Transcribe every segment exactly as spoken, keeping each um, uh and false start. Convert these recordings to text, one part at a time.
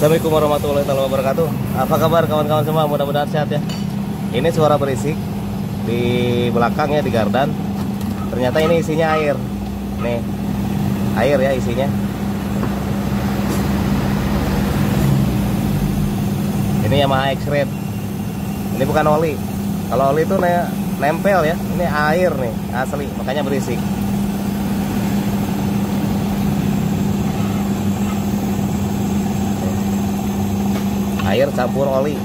Assalamualaikum warahmatullahi wabarakatuh. Apa kabar kawan-kawan semua? Mudah-mudahan sehat ya. Ini suara berisik di belakangnya di gardan. Ternyata ini isinya air. Nih, air ya isinya. Ini Yamaha X-Red. Ini bukan oli. Kalau oli itu ne nempel ya. Ini air nih, asli. Makanya berisik. Air campur oli.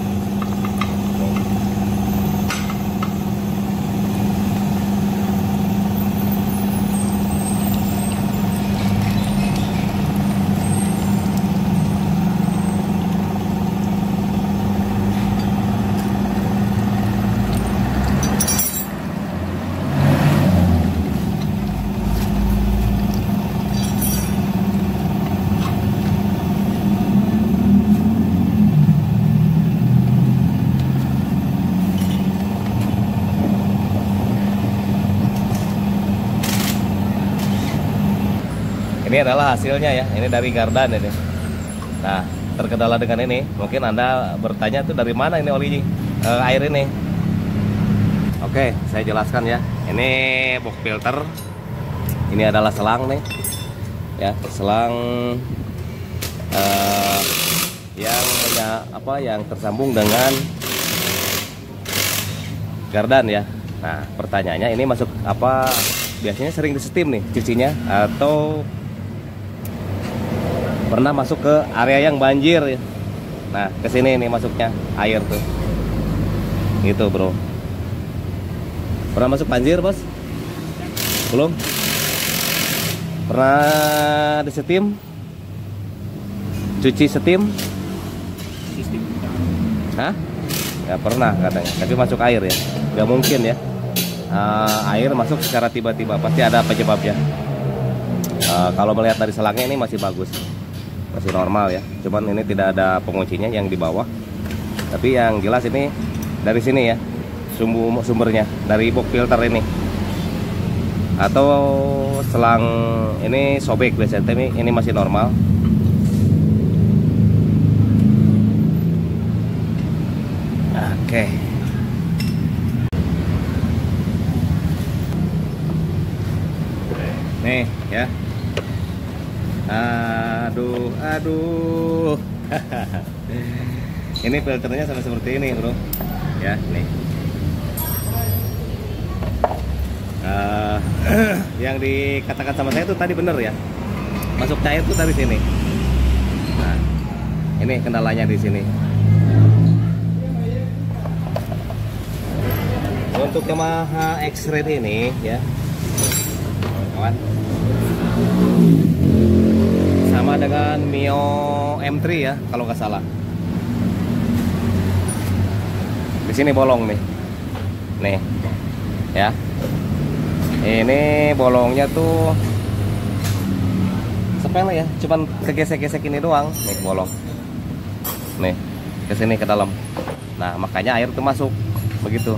Ini adalah hasilnya ya, ini dari gardan ini. Nah, terkendala dengan ini, mungkin Anda bertanya tuh dari mana ini oli e, air ini. Oke, saya jelaskan ya. Ini box filter. Ini adalah selang nih, ya, selang e, yang punya apa, yang tersambung dengan gardan ya. Nah, pertanyaannya ini masuk apa? Biasanya sering di steam nih cucinya, atau pernah masuk ke area yang banjir ya. Nah, ke sini nih masuknya air tuh. Gitu, Bro. Pernah masuk banjir, Bos? Belum? Pernah di steam? Cuci steam? Sistem. Hah? Ya pernah katanya, tapi masuk air ya. Gak mungkin ya. Uh, air masuk secara tiba-tiba, pasti ada penyebabnya. Uh, kalau melihat dari selangnya ini masih bagus, masih normal ya, cuman ini tidak ada penguncinya yang di bawah. Tapi yang jelas ini dari sini ya, sumber sumbernya dari box filter ini, atau selang ini sobek biasanya, tapi ini masih normal. Oke, nih ya. Aduh, aduh. Ini filternya sama seperti ini, Bro. Ya, nih. Uh, yang dikatakan sama saya itu tadi bener ya. Masuk cair tuh dari sini. Nah, ini kendalanya di sini. Untuk Yamaha X-Red ini ya, kawan, sama dengan Mio M tiga ya, kalau nggak salah. Di sini bolong nih, nih, ya. Ini bolongnya tuh sepele ya, cuman kegesek-gesek ini doang. Nih bolong, nih, ke sini ke dalam. Nah, makanya air tuh masuk begitu.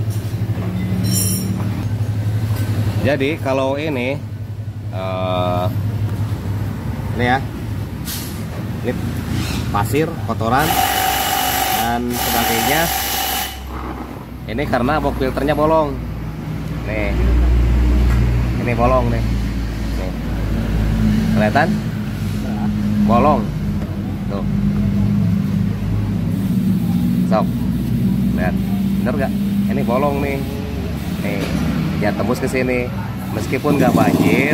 Jadi kalau ini, uh, ini ya. Ini pasir, kotoran, dan sebagainya. Ini karena box filternya bolong. Nih, ini bolong nih. Nih, kelihatan? Bolong. Tuh. Sok, lihat, bener gak? Ini bolong nih. Nih, ya tembus ke sini. Meskipun nggak banjir,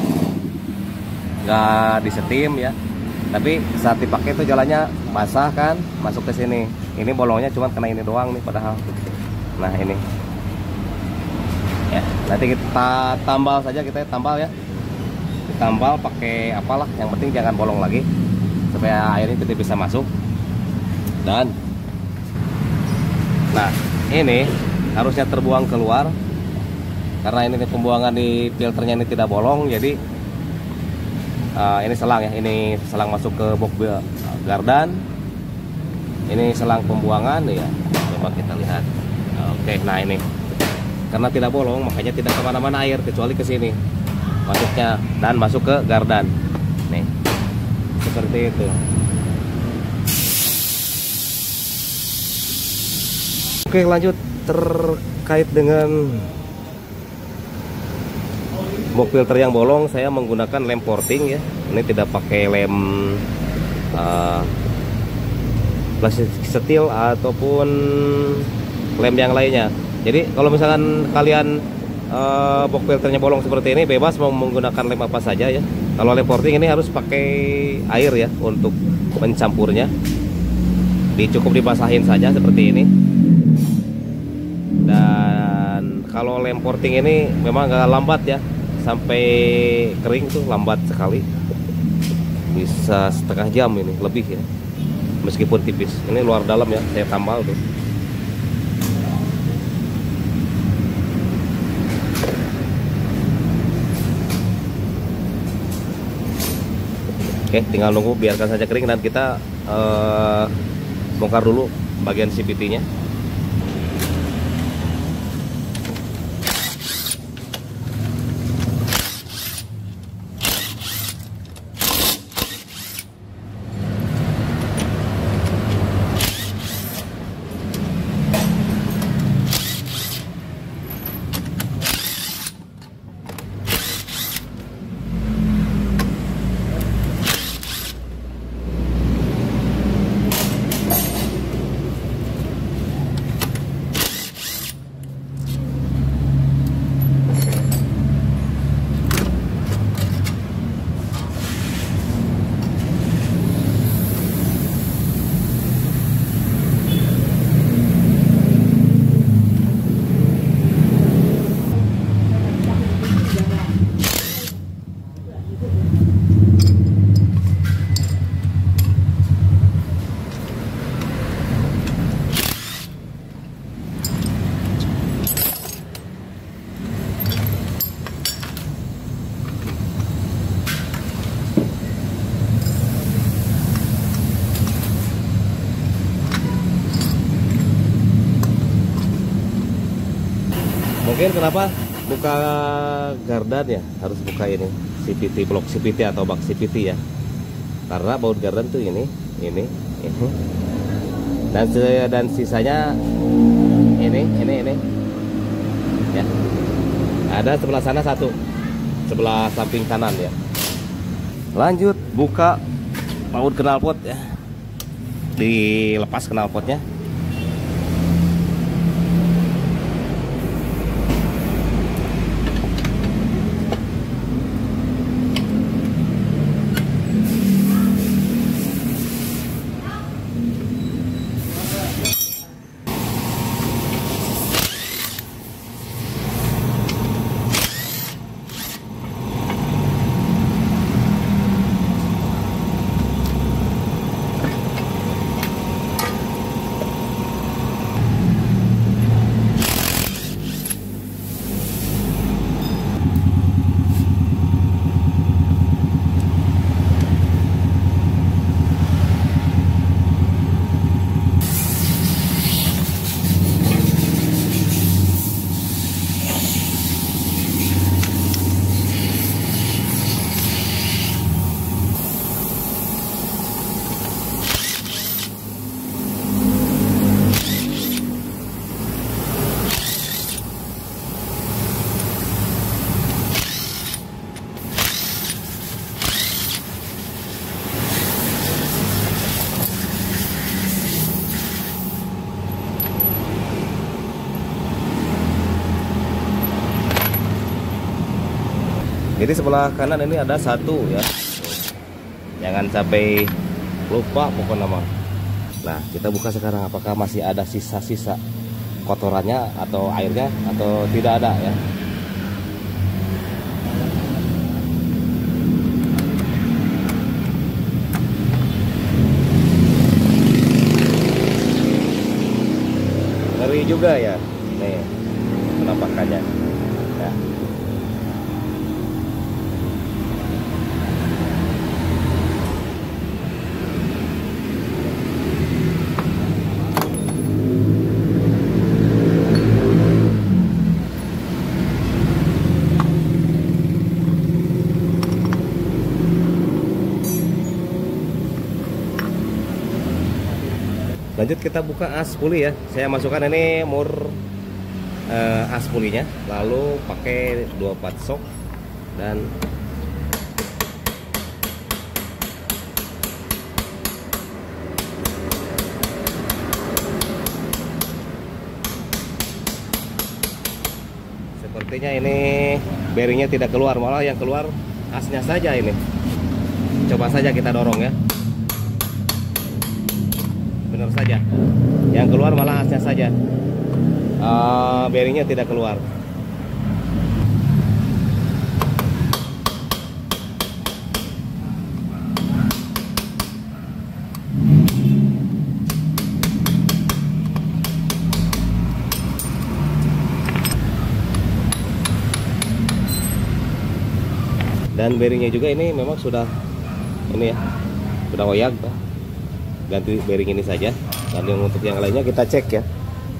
nggak di steam ya, tapi saat dipakai itu jalannya basah kan, masuk ke sini. Ini bolongnya cuma kena ini doang nih padahal. Nah ini ya, nanti kita tambal saja, kita tambal ya, ditambal pakai apalah, yang penting jangan bolong lagi supaya airnya tidak bisa masuk. Dan nah ini harusnya terbuang keluar, karena ini pembuangan di filternya ini tidak bolong. Jadi uh, ini selang ya, ini selang masuk ke box gardan, ini selang pembuangan ya. Coba kita lihat. Oke, nah ini karena tidak bolong, makanya tidak kemana-mana air kecuali ke sini masuknya, dan masuk ke gardan. Nih seperti itu. Oke, lanjut terkait dengan box filter yang bolong, saya menggunakan lem porting ya. Ini tidak pakai lem uh, plastik steel ataupun lem yang lainnya. Jadi kalau misalkan kalian uh, box filternya bolong seperti ini, bebas mau menggunakan lem apa saja ya. Kalau lem porting ini harus pakai air ya untuk mencampurnya. Dicukup dibasahin saja seperti ini. Dan kalau lem porting ini memang agak lambat ya, sampai kering tuh lambat sekali, bisa setengah jam ini lebih ya, meskipun tipis. Ini luar dalam ya, saya tambal tuh. Oke, tinggal nunggu, biarkan saja kering dan kita uh, bongkar dulu bagian C V T-nya. Mungkin kenapa buka gardan ya, harus buka ini C V T, blok C V T atau bak C V T ya, karena baut gardan tuh ini ini ini dan dan sisanya ini ini ini ya, ada sebelah sana satu, sebelah samping kanan ya. Lanjut buka baut knalpot ya, dilepas knalpotnya. Jadi sebelah kanan ini ada satu ya, jangan sampai lupa pokoknya mah. Nah, kita buka sekarang apakah masih ada sisa-sisa kotorannya atau airnya atau tidak ada ya. Ngeri juga ya, nih penampakannya ya. Lanjut kita buka as puli ya. Saya masukkan ini mur uh, as pulinya, lalu pakai dua part shock dan sepertinya ini bearingnya tidak keluar, malah yang keluar asnya saja ini. Coba saja kita dorong ya. Benar saja, yang keluar malah asnya saja, uh, bearingnya tidak keluar. Dan bearingnya juga ini memang sudah ini ya, sudah oyak. Ganti bearing ini saja, dan yang untuk yang lainnya kita cek ya.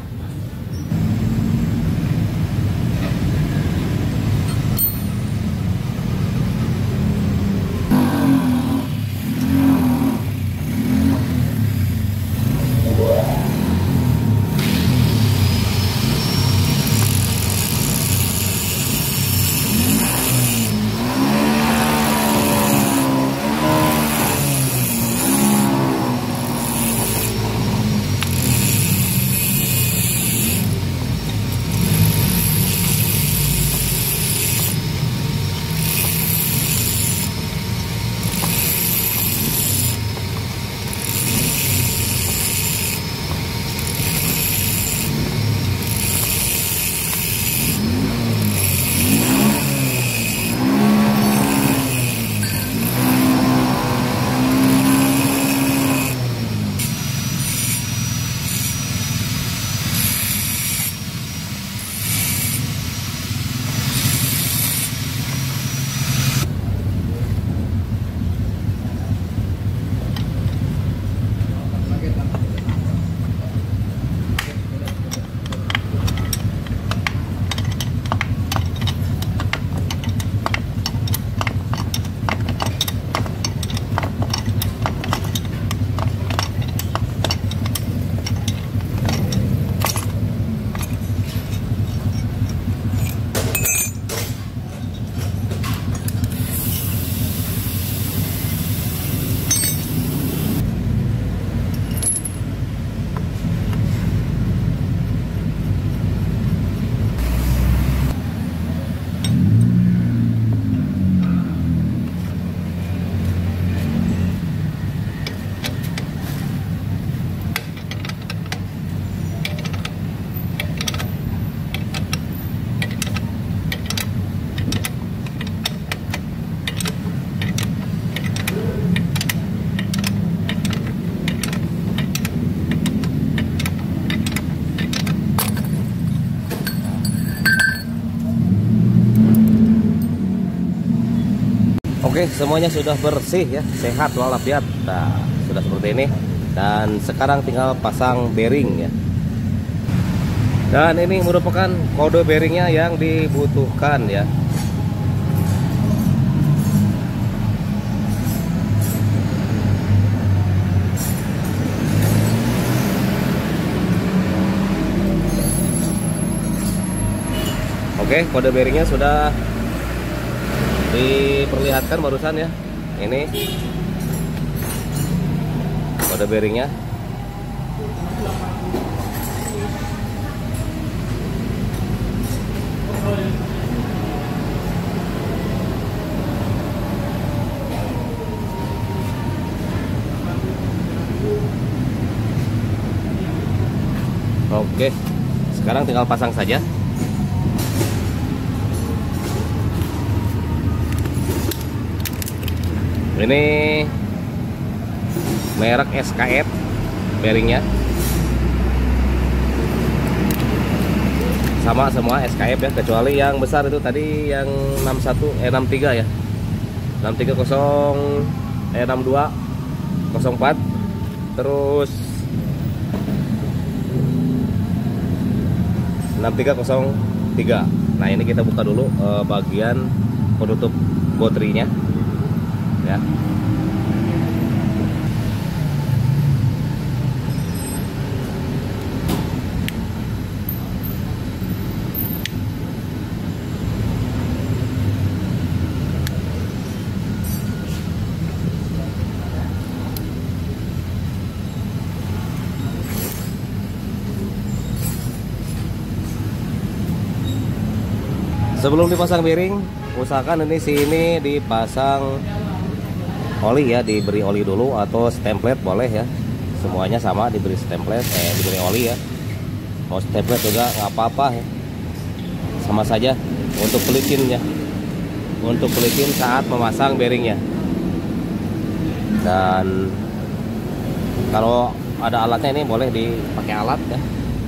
Oke, semuanya sudah bersih ya, sehat walafiat. Nah, sudah seperti ini. Dan sekarang tinggal pasang bearing ya. Dan ini merupakan kode bearingnya yang dibutuhkan ya. Oke, kode bearingnya sudah diperlihatkan barusan ya. Ini kode bearingnya. Oke, sekarang tinggal pasang saja. Ini merek S K F bearingnya, sama semua S K F ya, kecuali yang besar itu tadi yang enam satu eh enam tiga ya, enam tiga nol eh enam dua nol empat, terus enam tiga nol tiga. Nah, ini kita buka dulu eh, bagian penutup baterainya ya. Sebelum dipasang bearing, usahakan ini sini dipasang oli ya, diberi oli dulu atau stemplet boleh ya. Semuanya sama, diberi stemplet, eh diberi oli ya. Mau stemplet juga nggak apa-apa ya. Sama saja untuk pelitin ya. Untuk pelitin saat memasang bearingnya. Dan kalau ada alatnya ini boleh dipakai alat ya.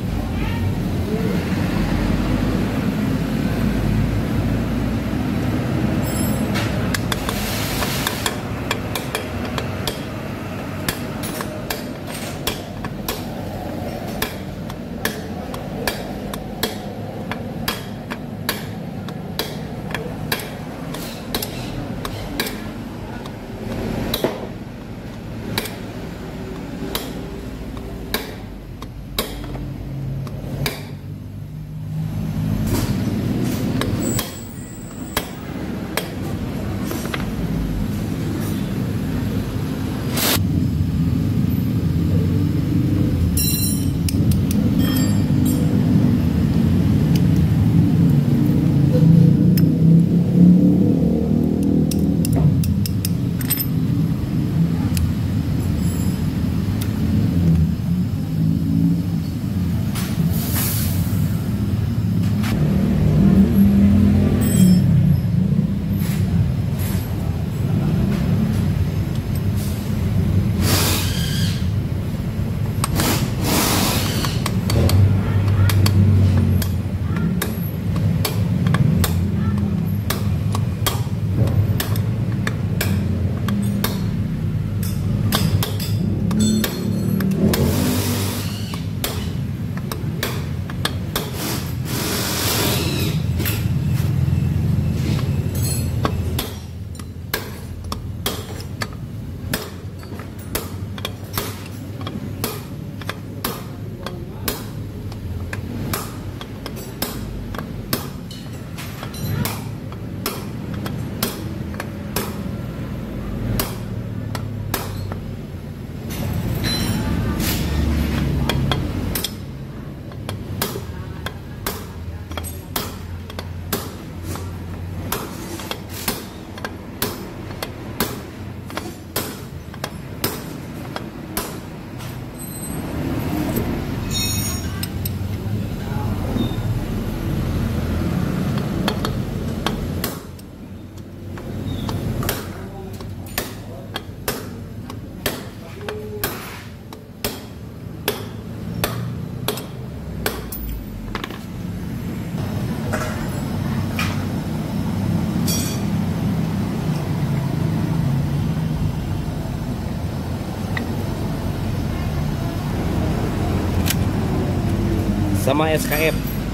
Sama S K F.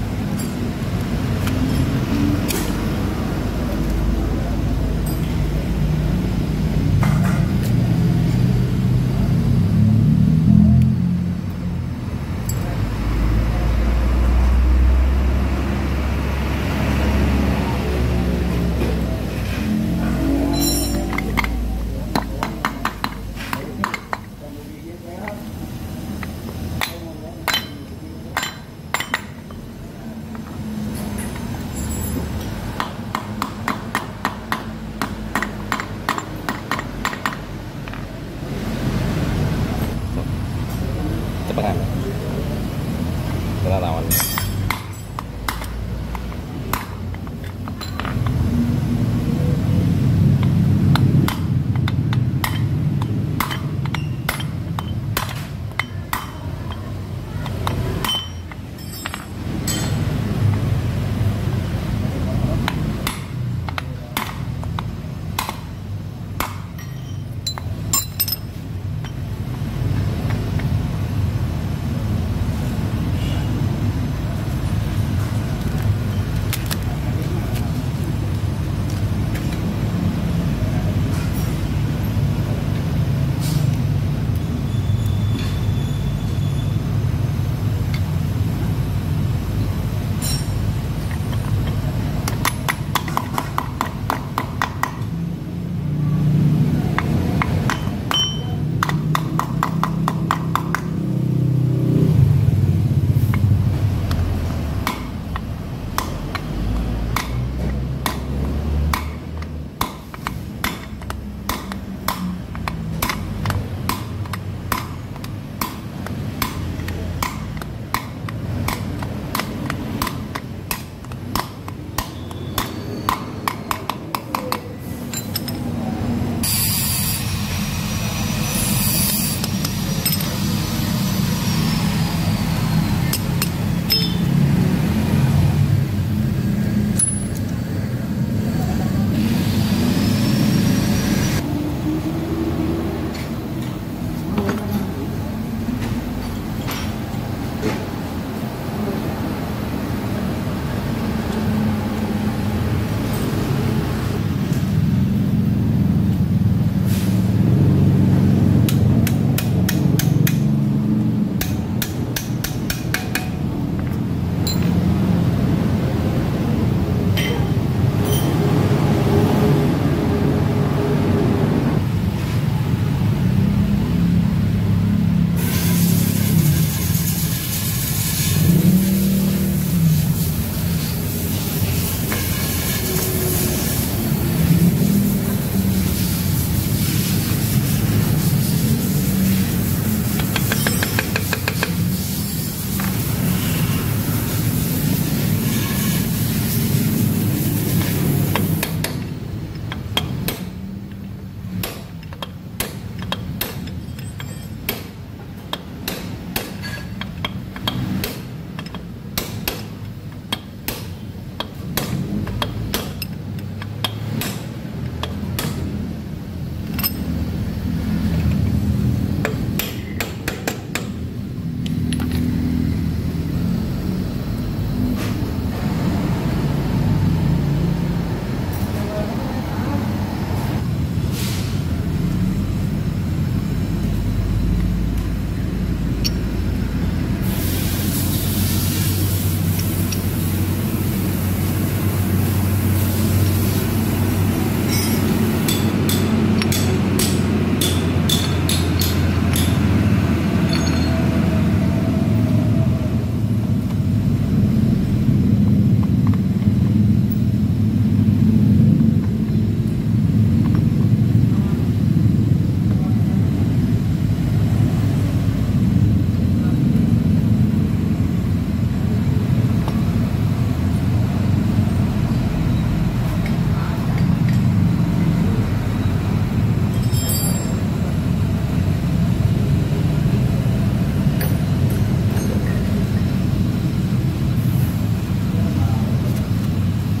Cepat kena lawan.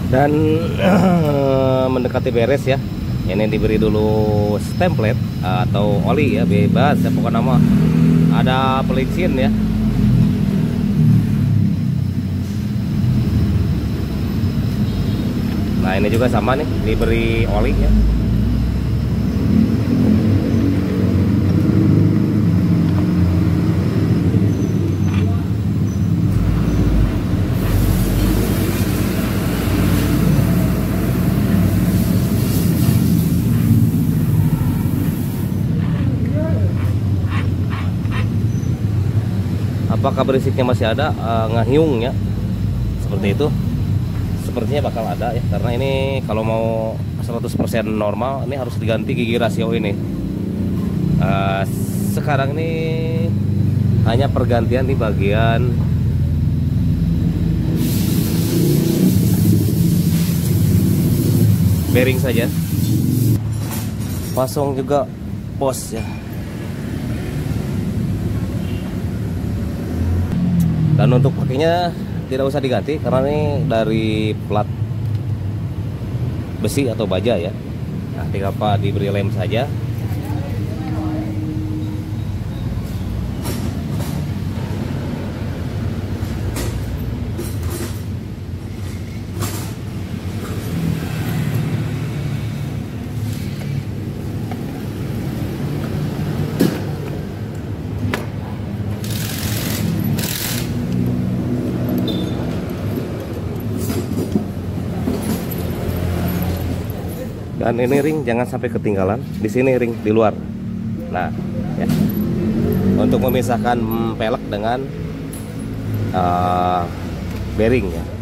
Dan mendekati beres ya. Ini diberi dulu template atau oli ya, bebas ya pokoknya nama. Ada pelicin ya. Nah ini juga sama nih, diberi oli ya. Apakah berisiknya masih ada, uh, ngahiung ya, seperti itu. Sepertinya bakal ada ya, karena ini kalau mau seratus persen normal ini harus diganti gigi rasio ini. uh, Sekarang ini hanya pergantian di bagian bearing saja. Pasang juga pos ya. Dan untuk pakainya tidak usah diganti karena ini dari plat besi atau baja ya. Nah, tinggal apa diberi lem saja. Dan ini ring jangan sampai ketinggalan. Di sini ring di luar. Nah, ya. Untuk memisahkan pelek dengan uh, bearing ya.